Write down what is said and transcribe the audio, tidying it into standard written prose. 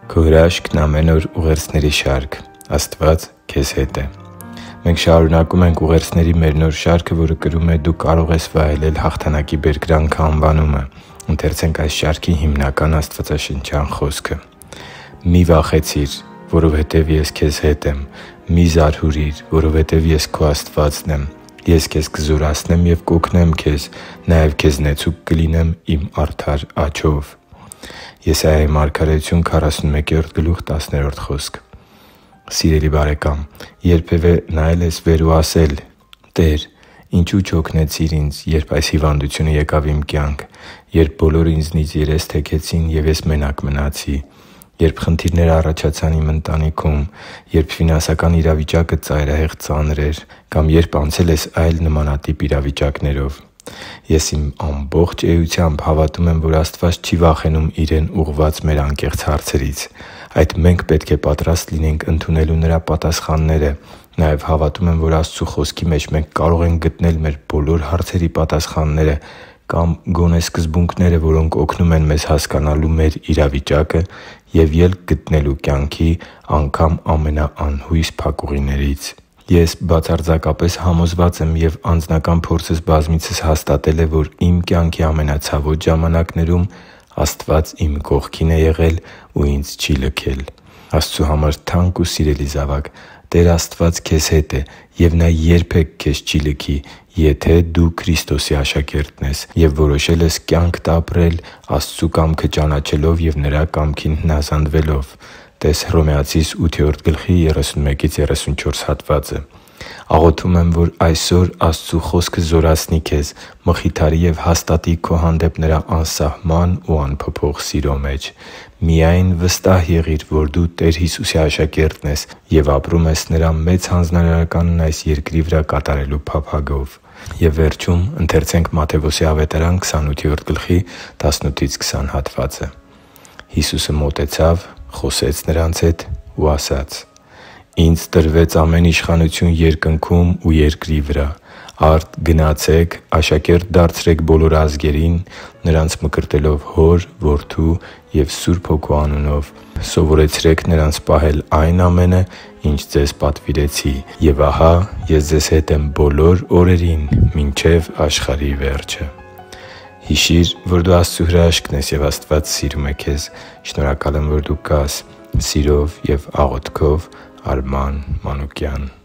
Քո հրաշքն ամեն օր ուղերձների շարք։ Աստված քեզ հետ է։ Մենք շարունակում ենք ուղերձների մեր նոր շարքը, որը կրում է «Դու կարող ես վայելել հաղթանակի բերկրանքը» անվանումը։ Ընթերցենք այս շարքի հիմնական աստվածաշնչյան խոսքը. «Մի վախեցիր, որովհետև ես քեզ հետ եմ. մի զարհուրիր, որովհետև ես քո Աստվածն եմ. ես քեզ կզորացնեմ և կօգնեմ քեզ, նաև քեզ նեցուկ կլինեմ իմ արդար աջով». Եսայիայի մարգարեություն 41:10 խոսք։ Սիրելի՛ բարեկամ, երբևէ նայել ես վեր ու ասել. «Տե՛ր, ինչու չօգնեցիր ինձ, երբ այս հիվանդությունը եկավ իմ կյանք, երբ բոլորը ինձնից երես թեքեցին, և ես մենակ մնացի, երբ խնդիրներ առաջացան իմ ընտանիքում, երբ ֆինանսական իրավիճակը ծայրահեղ ծանր էր, կամ երբ անցել ես այլ նմանատիպ իրավիճակներով»։ Ես իմ ամբողջ էությամբ հավատում եմ, որ Աստված չի վախենում Իրեն ուղղված մեր անկեղծ հարցերից։ Այդ մենք պետք է պատրաստ լինենք ընդունելու Նրա պատասխանները։ Նաև հավատում եմ, որ Աստծու Խոսքի մեջ մենք կարող ենք գտնել մեր բոլոր հարցերի պատասխանները կամ գոնե սկզբունքները, որոնք օգնում են մեզ հասկանալու մեր իրավիճակը և ելք գտնելու կյանքի անգամ ամենաանհույս փակուղիներից։ Ես բացարձակապես համոզված եմ և անձնական փորձս բազմիցս հաստատել է, որ իմ կյանքի ամենացավոտ ժամանակներում Աստված իմ կողքին է եղել ու ինձ չի լքել։ Աստծու համար թանկ ու սիրելի՛ զավակ, Տեր Աստված քեզ հետ է, և Նա երբե՛ք քեզ չի լքի, եթե դու Քրիստոսի աշակերտն ես և որոշել ես կյանքդ ապրել Աստծու կամքը ճանաչելով և Նրա կամքին հնազանդվելով (տե՛ս Հռոմեացիս 8:31-34 հատվածը)։ Աղոթում եմ, որ այսօր Աստծու Խոսքը զորացնի քեզ, մխիթարի և հաստատի քո հանդեպ Նրա անսահման ու անփոփոխ սիրո մեջ։ Միայն վստահ եղիր, որ դու Տեր Հիսուսի աշակերտն ես և ապրում ես Նրա Մեծ Հանձնարարականն այս երկրի վրա կատարելու փափագով։ «Հիսուսը մոտեցավ, խոսեց նրանց հետ ու ասաց. «Ինձ տրվեց ամեն իշխանություն երկնքում ու երկրի վրա։ Արդ գնացե՛ք, աշակերտ դարձրեք բոլոր ազգերին, նրանց մկրտելով Հոր, Որդու և Սուրբ Հոգու անունով, սովորեցրե՛ք նրանց պահել այն ամենը, ինչ ձեզ պատվիրեցի։ Եվ ահա Ես ձեզ հետ եմ բոլոր օրերին մինչև աշխարհի վերջը» Հիշի՛ր, որ դու Աստծո հրաշքն ես, և Աստված սիրում է քեզ։ Շնորհակալ եմ, որ դու կա՛ս։ Սիրով և աղոթքով, Արման Մանուկյան։